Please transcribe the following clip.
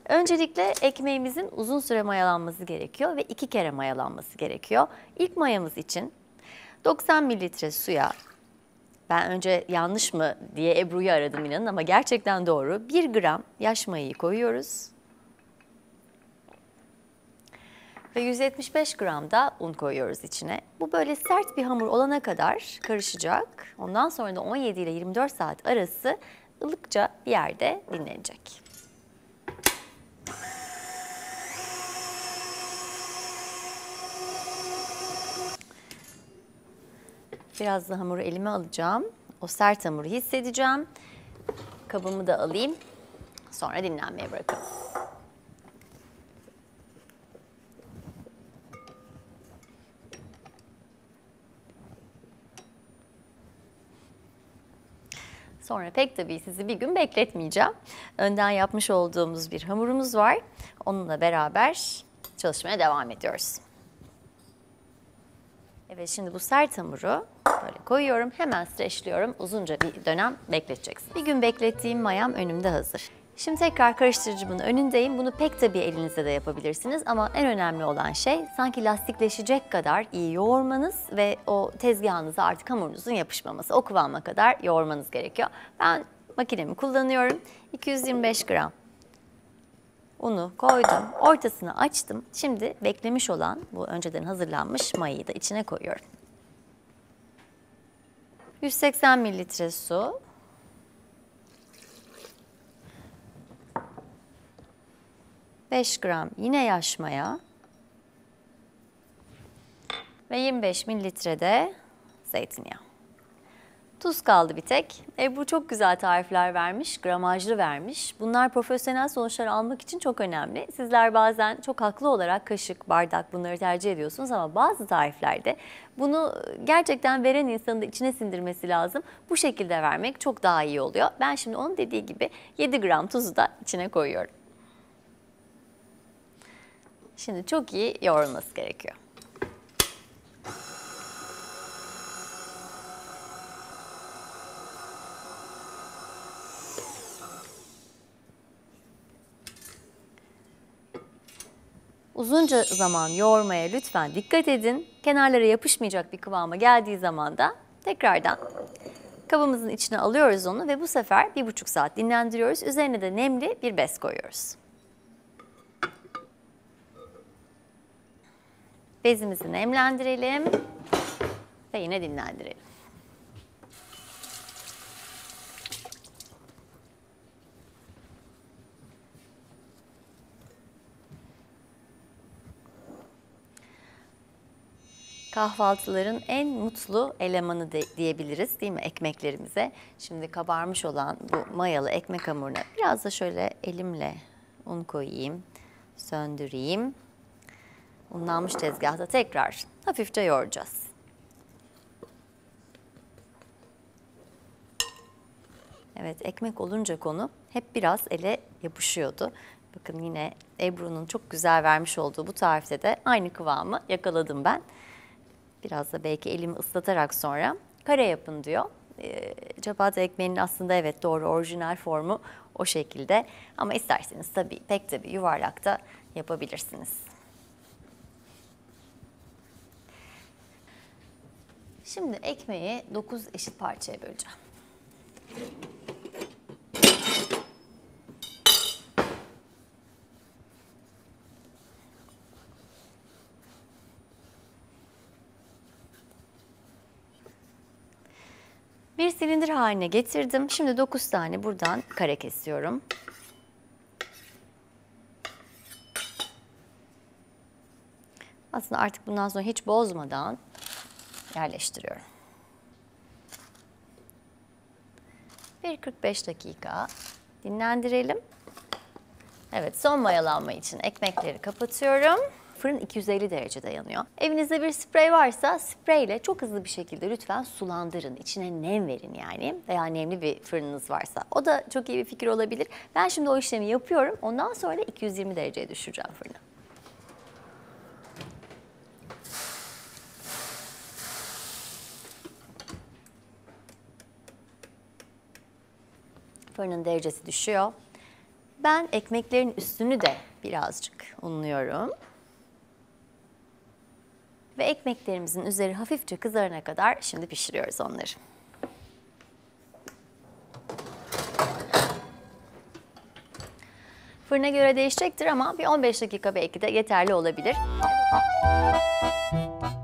Öncelikle ekmeğimizin uzun süre mayalanması gerekiyor ve 2 kere mayalanması gerekiyor. İlk mayamız için 90 mililitre suya, ben önce yanlış mı diye Ebru'yu aradım inanın ama gerçekten doğru, 1 gram yaş mayayı koyuyoruz. Ve 175 gram da un koyuyoruz içine. Bu böyle sert bir hamur olana kadar karışacak. Ondan sonra da 17 ile 24 saat arası ılıkça bir yerde dinlenecek. Biraz da hamuru elime alacağım. O sert hamuru hissedeceğim. Kabımı da alayım. Sonra dinlenmeye bırakalım. Sonra pek tabii sizi bir gün bekletmeyeceğim. Önden yapmış olduğumuz bir hamurumuz var. Onunla beraber çalışmaya devam ediyoruz. Evet, şimdi bu sert hamuru böyle koyuyorum. Hemen streçliyorum. Uzunca bir dönem bekleteceksin. Bir gün beklettiğim mayam önümde hazır. Şimdi tekrar karıştırıcımın önündeyim. Bunu pek tabii elinizde de yapabilirsiniz ama en önemli olan şey sanki lastikleşecek kadar iyi yoğurmanız ve o tezgahınıza artık hamurunuzun yapışmaması. O kıvama kadar yoğurmanız gerekiyor. Ben makinemi kullanıyorum. 225 gram unu koydum, ortasını açtım. Şimdi beklemiş olan bu önceden hazırlanmış mayayı da içine koyuyorum. 180 mililitre su. ...5 gram yine yaş maya ve 25 mililitre de zeytinyağı. Tuz kaldı bir tek. Bu çok güzel tarifler vermiş, gramajlı vermiş. Bunlar profesyonel sonuçlar almak için çok önemli. Sizler bazen çok haklı olarak kaşık, bardak bunları tercih ediyorsunuz ama bazı tariflerde bunu gerçekten veren insanın da içine sindirmesi lazım. Bu şekilde vermek çok daha iyi oluyor. Ben şimdi onun dediği gibi 7 gram tuzu da içine koyuyorum. Şimdi çok iyi yoğrulması gerekiyor. Uzunca zaman yoğurmaya lütfen dikkat edin. Kenarlara yapışmayacak bir kıvama geldiği zaman da tekrardan kabımızın içine alıyoruz onu ve bu sefer 1,5 saat dinlendiriyoruz. Üzerine de nemli bir bez koyuyoruz. Bezimizi nemlendirelim ve yine dinlendirelim. Kahvaltıların en mutlu elemanı diyebiliriz değil mi ekmeklerimize? Şimdi kabarmış olan bu mayalı ekmek hamuruna biraz da şöyle elimle un koyayım, söndüreyim. Unlanmış tezgahta tekrar hafifçe yoğuracağız. Evet, ekmek olunca konu hep biraz ele yapışıyordu. Bakın yine Ebru'nun çok güzel vermiş olduğu bu tarifte de aynı kıvamı yakaladım ben. Biraz da belki elimi ıslatarak sonra kare yapın diyor. Çiğ ekmeğinin aslında evet doğru orijinal formu o şekilde. Ama isterseniz tabii pek tabii yuvarlakta yapabilirsiniz. Şimdi ekmeği 9 eşit parçaya böleceğim. Bir silindir haline getirdim. Şimdi 9 tane buradan kare kesiyorum. Aslında artık bundan sonra hiç bozmadan yerleştiriyorum. Bir 45 dakika dinlendirelim. Evet, son mayalanma için ekmekleri kapatıyorum. Fırın 250 derecede yanıyor. Evinizde bir sprey varsa spreyle çok hızlı bir şekilde lütfen sulandırın. İçine nem verin yani veya nemli bir fırınınız varsa. O da çok iyi bir fikir olabilir. Ben şimdi o işlemi yapıyorum. Ondan sonra da 220 dereceye düşüreceğim fırını. Fırının derecesi düşüyor. Ben ekmeklerin üstünü de birazcık unluyorum. Ve ekmeklerimizin üzeri hafifçe kızarana kadar şimdi pişiriyoruz onları. Fırına göre değişecektir ama bir 15 dakika belki de yeterli olabilir.